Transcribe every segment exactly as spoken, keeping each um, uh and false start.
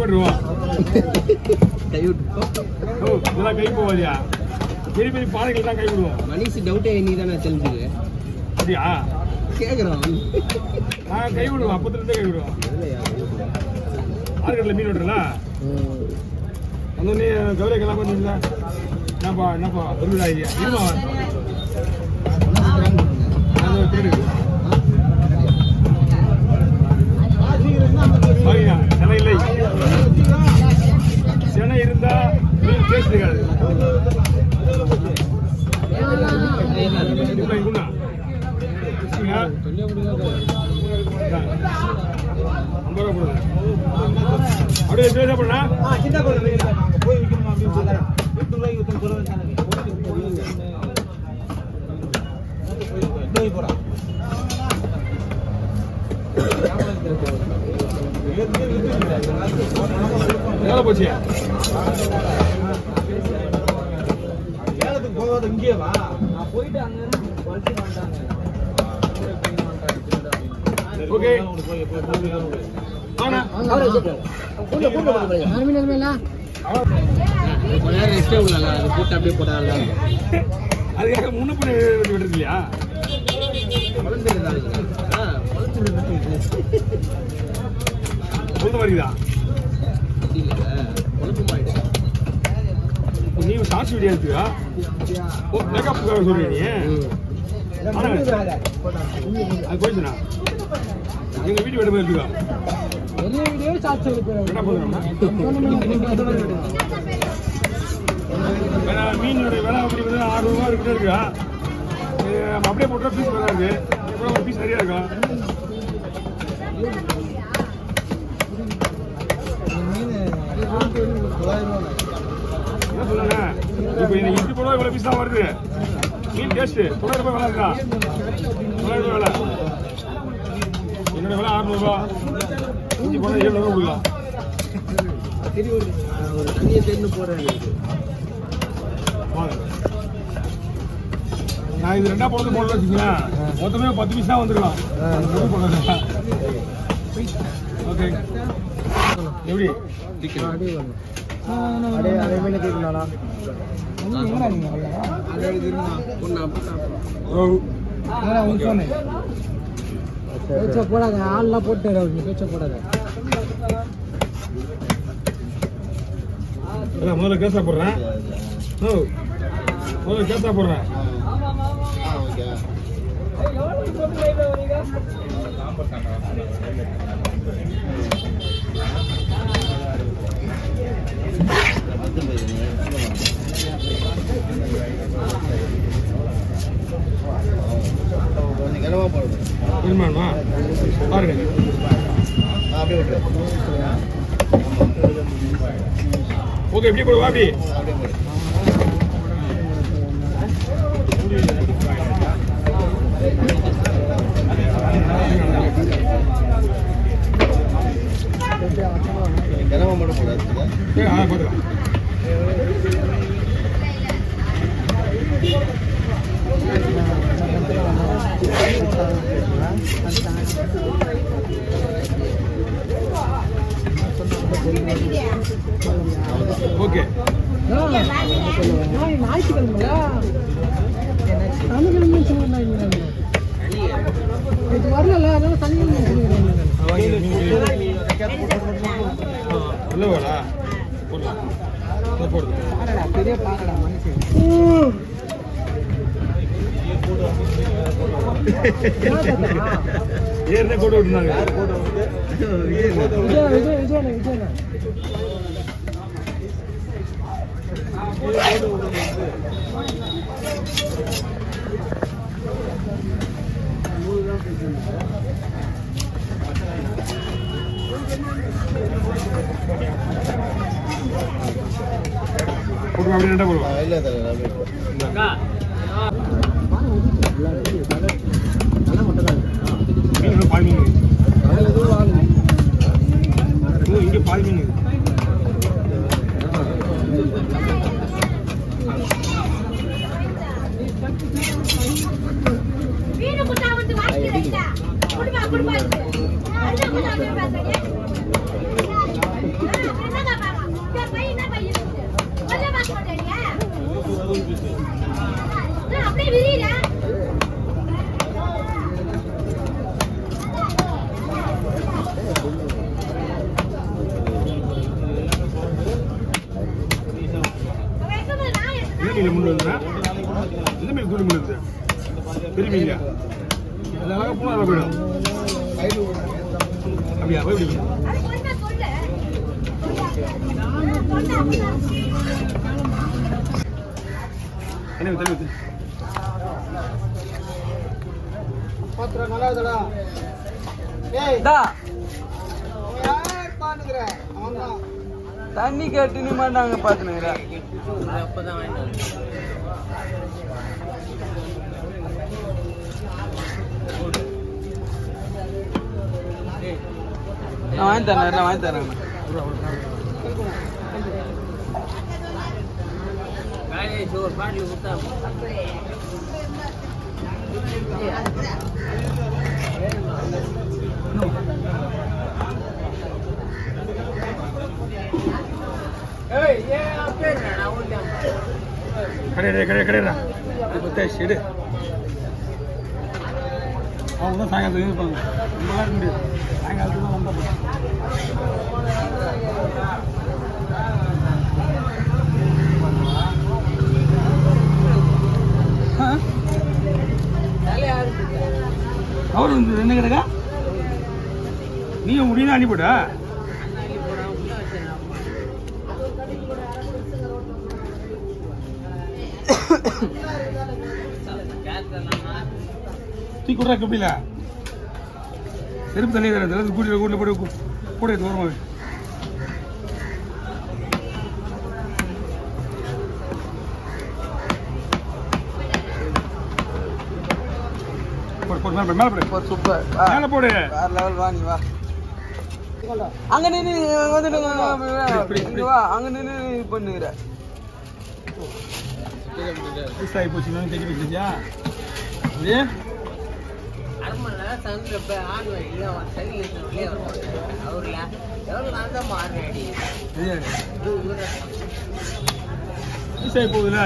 விட்டுருவோம். கை விட்டுருவோம். ஓ இதெல்லாம் கை போவாதியா? பெரிய பெரிய பாறைகள் தான் கை விடுவோம். மனுஷி டவுட்டே நீ தானே தெரிஞ்சுக்க. அப்படியா? கேட்குறோம். நான் கை விடுவோம், அப்பத்துலேருந்தே கை விடுவோம். ஆறுகடல மீன் விட்டுறலாம். அந்த நீ கௌரவக்கெல்லாம் கொஞ்சம் இல்லை. என்னப்பா என்னப்பா ஒரு ஐடியா இருமா திருடு சென்னை இல்லை. சென்னை இருந்தா மீன் டேஸ்ட் இருக்காது. ஐம்பது ரூபா போடுங்க. அப்படியே பேச பண்ணா போய் விற்கணுமா அப்படின்னு சொல்லுறேன். எட்டு ரூபாய்க்கு ஒருத்தன் சொல்லுவேன் போறான். வேலை போச்சு. வேலைக்கு போகாத இங்கே வா. நான் போயிட்டு அங்க ஓகே ஆனா அதுக்காக முன்ன பண்ணி விட்டு இல்லையா? மாதிரிதான் நீ சாட்சி வீடியோ எடுத்துக்கா. மேக்கப் சொல்றீங்க அது போயிடுச்சுண்ணா. எங்க வீட்டு வீடு போய் எடுத்துக்கா. மீனுடைய விலை அப்படி ஆறு ரூபா இருக்கிட்டே இருக்கா. அப்படியே போட்டா பீஸ் வராது. ஒரு பீஸ் நிறையா இருக்கும். என்ன சொல்லுங்க இப்ப இன்னைக்கு இட்லி போடுவா இவ்வளவு பீஸ் தான் வருது. மீன் டேஸ்ட் தொள்ளாயிரம் ரூபாய் விலை இருக்கா? தொள்ளாயிரம் ரூபாய் விலை. என்னோட விலை அறுநூறு ரூபா. இஞ்சி போனா ஏழு ரூபா கொடுக்கலாம். ஒரு தண்ணியை தேர்ந்து போறேன். நான் இது ரெண்டா போடுறது போடல வச்சுக்கலாம். மொத்தமே பத்து பீஸ் தான் வந்துருக்கலாம். ஓகே எப்படி போடாத ஆள்லாம் போட்டு பேச்ச போடாத. முதல்ல கேஸா போடுறேன். முதல்ல கேஸா போடுறேன். பாருங்க ஓகே எப்படி போடுவா? அப்படி ஓகே ஞாயிற்றுக்கிழமைங்களா? சனிக்கிழமை இது வரல. அதனால சனிக்கிழமை பெரிய பாருடா மனுஷன். ஏற்கனவே போட்டு விட்டுருந்தாங்க. போட்டு அப்படி ரெண்டா போடுவா. இங்க பால் மீன் மீன் முள்ளு இந்த மீன் தூள் முள்ளு பெரிய மீன் அதனால பூனா போயிடும் அப்படியா போய் பிடிக்கும் என்ன தண்ணி ஊத்து பாத்திரம் நல்லா இருக்குடா ஏய் டா யார் பாத்துக்கற அவன்தான் தண்ணி கட்டினு மாட்டாங்க பாத்துனுங்கடா நான் வாங்கி தரேன் நான் வாங்கி தரேன் கடையிட கடை கடையிடா பத்தே செடு அவங்க தான் சாயங்காலத்துக்கு இருப்பாங்க ரொம்ப இருக்க முடியாது சாயங்காலத்துக்கு தான் வந்தால் அவர் வந்து என்ன கிடக்கா நீ முடியும் அனுப்பிவிடா தூக்கி விட்றா கப்பில செருப்பு தண்ணி தரேன் கூட்டில் கூட்டில் போட்டு கூட எடுத்து வருமா போடு போடு மேலே மேலே போடு சூப்பர் மேலே போடு வேற லெவல் வா நீ வா அங்க நின்று வந்து வா அங்க நின்று பண்ணுகிற ஆகி போச்சு தைக்க வச்சிருக்கியா அப்படியே ஆகி போகுதுல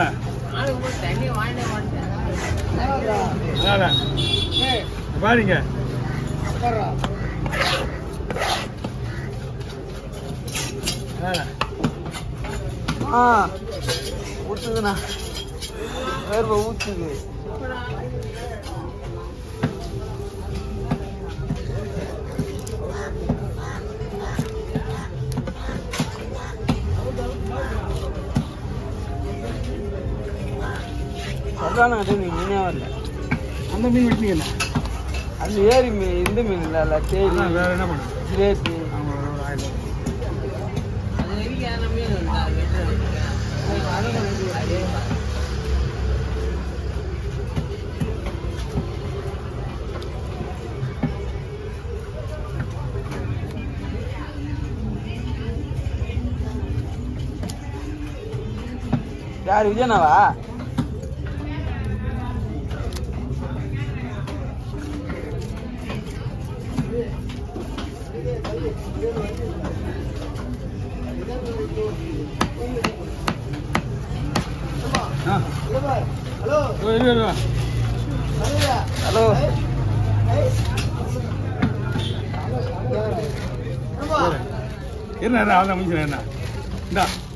பாருங்க ஆ ஊத்துதுண்ணா வேர்வை ஊத்துது அதான் நீ மீனே வரல அந்த மீன் வெட்டினீங்கல்ல அந்த ஏரி மீன் இந்த மீன் இல்ல தேடி வேற என்ன பண்ணுறது ஜிலேபி யார் விஜயனாவா ஹலோ ஹலோ என்ன அதான் முடிஞ்சேன் என்ன இந்தா